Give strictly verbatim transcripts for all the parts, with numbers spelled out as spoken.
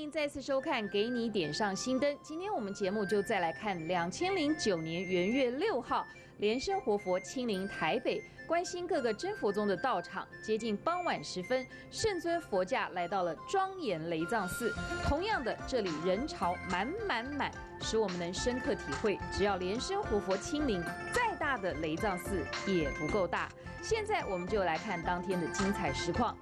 迎再次收看《给你点上新灯》。今天我们节目就再来看两千零九年元月六号，莲生活佛亲临台北，关心各个真佛宗的道场。接近傍晚时分，圣尊佛驾来到了庄严雷藏寺。同样的，这里人潮满满满，使我们能深刻体会，只要莲生活佛亲临，再大的雷藏寺也不够大。现在我们就来看当天的精彩实况。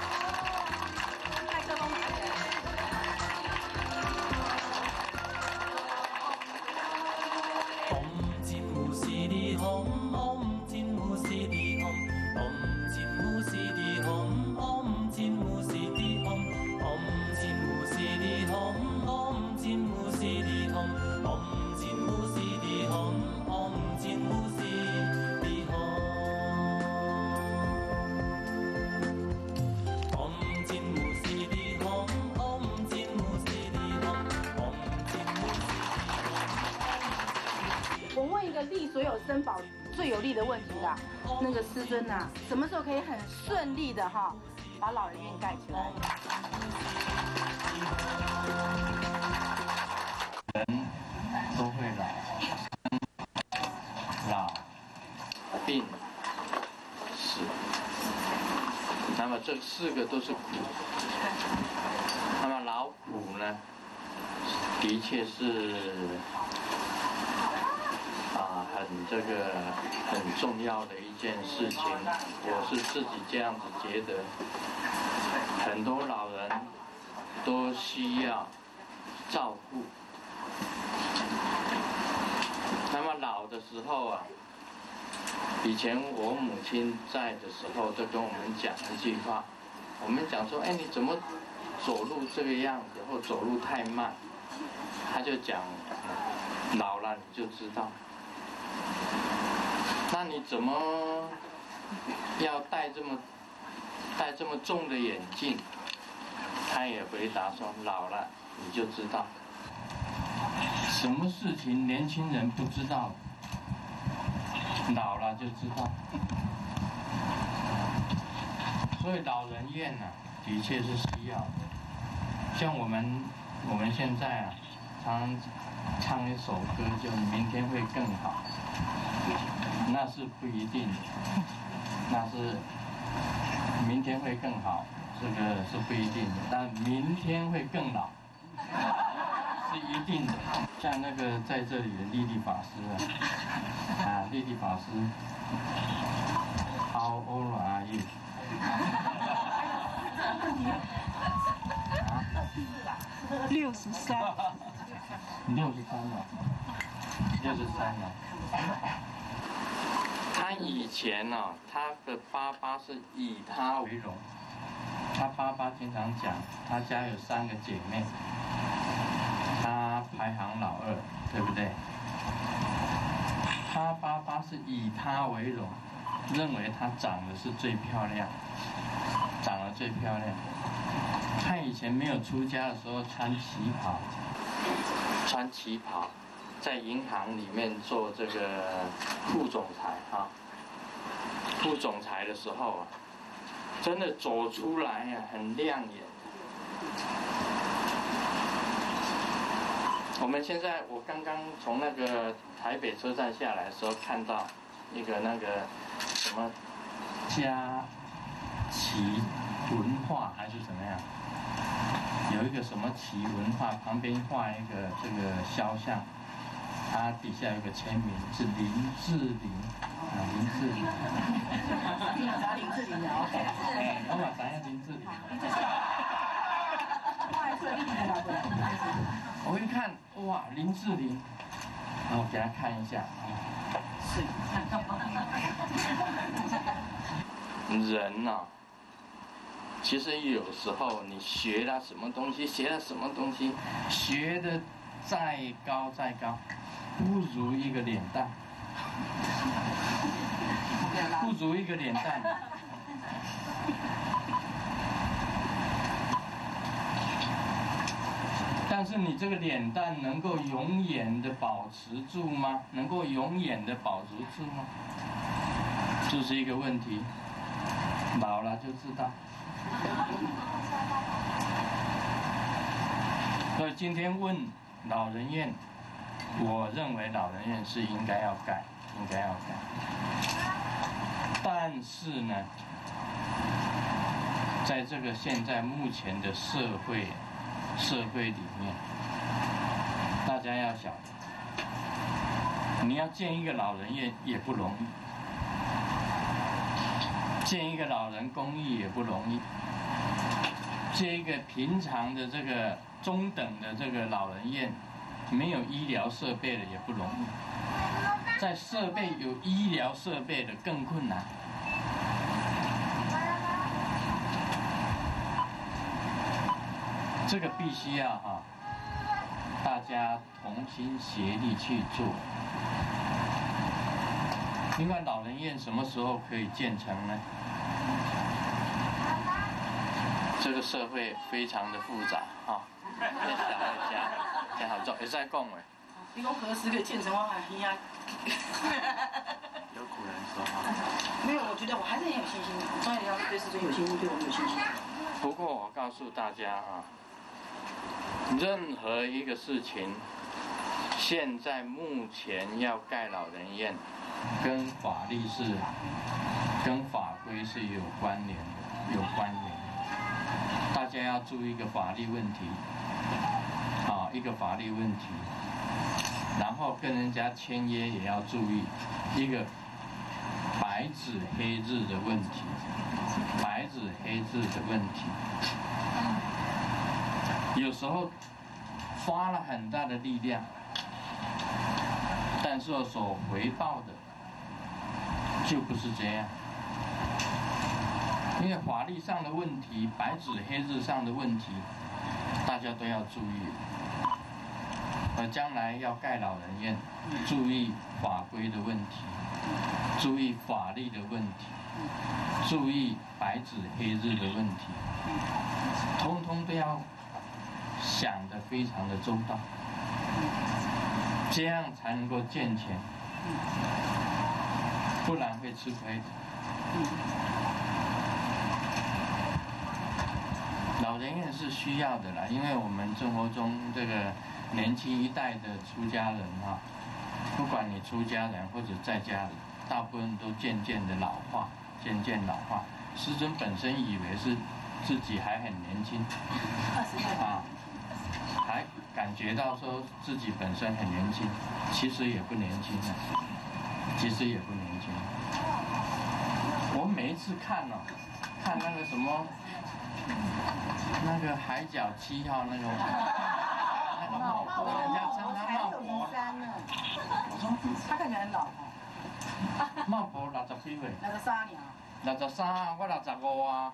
我问一个利所有生宝最有利的问题啦，那个师尊呐，什么时候可以很顺利的哈，把老人院盖起来？ 人都会老，老、病、死，那么这四个都是苦。那么劳苦呢，的确是。 啊，很这个很重要的一件事情，我是自己这样子觉得。很多老人都需要照顾，那么老的时候啊，以前我母亲在的时候，就跟我们讲一句话，我们讲说，哎，你怎么走路这个样子，或走路太慢？他就讲，老了你就知道。 那你怎么要戴这么戴这么重的眼镜？他也回答说：老了你就知道。什么事情年轻人不知道，老了就知道。所以老人院呢、啊，的确是需要的。像我们我们现在啊，常唱一首歌，就明天会更好。 那是不一定的，那是明天会更好，这个是不一定的。但明天会更老是一定的。像那个在这里的莉莉法师啊，啊，莉莉法师 ，How old are you？ 啊，六十三。 六十三了，六十三了。 他以前呢、哦，他的爸爸是以他为荣。他爸爸经常讲，他家有三个姐妹，他排行老二，对不对？他爸爸是以他为荣，认为他长得是最漂亮，长得最漂亮。他以前没有出家的时候穿旗袍，穿旗袍。 在银行里面做这个副总裁哈、啊，副总裁的时候啊，真的走出来呀、啊，很亮眼。我们现在，我刚刚从那个台北车站下来的时候，看到一个那个什么嘉旗文化还是怎么样，有一个什么旗文化旁边画一个这个肖像。 他底下有个签名是林志玲，啊，林志玲。 你找林志玲的 ，OK。 哎，我马上要林志玲。我一看，哇，林志玲，然后给他看一下。是。人呐、啊，其实有时候你学了什么东西，学了什么东西，学的再高再高。 不如一个脸蛋，不如一个脸蛋。但是你这个脸蛋能够永远的保持住吗？能够永远的保持住吗？这是一个问题。老了就知道。 所以今天问老人院，我认为老人院是应该要盖，应该要盖。但是呢，在这个现在目前的社会社会里面，大家要晓得，你要建一个老人院也不容易，建一个老人公寓也不容易，建一个平常的这个中等的这个老人院，没有医疗设备的也不容易，在设备有医疗设备的更困难。这个必须要哈，大家同心协力去做。另外，老人院什么时候可以建成呢？这个社会非常的复杂哈，接下来加加好做，会使讲的。 你讲何时可以建成？我还听啊。 有古人说哈。 没有，我觉得我还是很有信心的。张也要对师尊有信心，对我们有信心。 不过我告诉大家啊，任何一个事情，现在目前要盖老人院，跟法律是、跟法规是有关联的，有关联的。大家要注意一个法律问题，啊，一个法律问题，然后跟人家签约也要注意一个白纸黑字的问题，白纸黑字的问题。有时候花了很大的力量，但是所回报的就不是这样。因为法律上的问题，白纸黑字上的问题，大家都要注意。而将来要盖老人院，注意法规的问题，注意法律的问题，注意白纸黑字的问题，通通都要想得非常的周到，这样才能够健全，不然会吃亏。老人院是需要的啦，因为我们生活中这个年轻一代的出家人啊，不管你出家人或者在家人，大部分都渐渐的老化，渐渐老化。师尊本身以为是自己还很年轻，啊，还感觉到说自己本身很年轻，其实也不年轻了，其实也不年轻。我每一次看哦，看那个什么。那个海角七号那个，那个冒婆，人家称他冒婆。 我说他看起来很老哦。 冒婆六十几岁。 六十三年。 六十三啊，我六十五啊。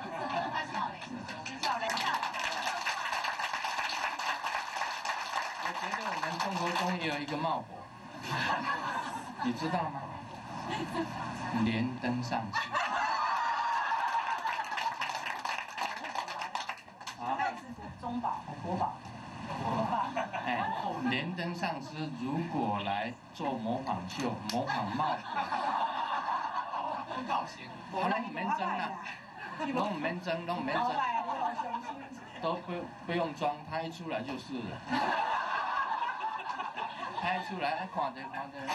我觉得我们中国中也有一个冒婆，你知道吗？连登上去。 中宝、国宝、国宝。 哎，连登上师如果来做模仿秀，模仿冒婆，造型，我拢唔免争啦，拢唔免争，拢唔免争，都不不用装，他一出来就是了。他一出来，哎，看着看着。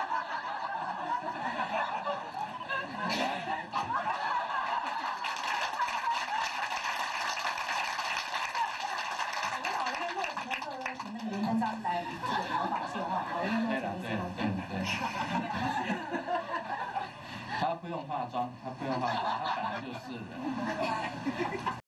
连登上来做模仿秀哈， 对了对了对了对了，他不用化妆，他不用化妆，他本来就是了。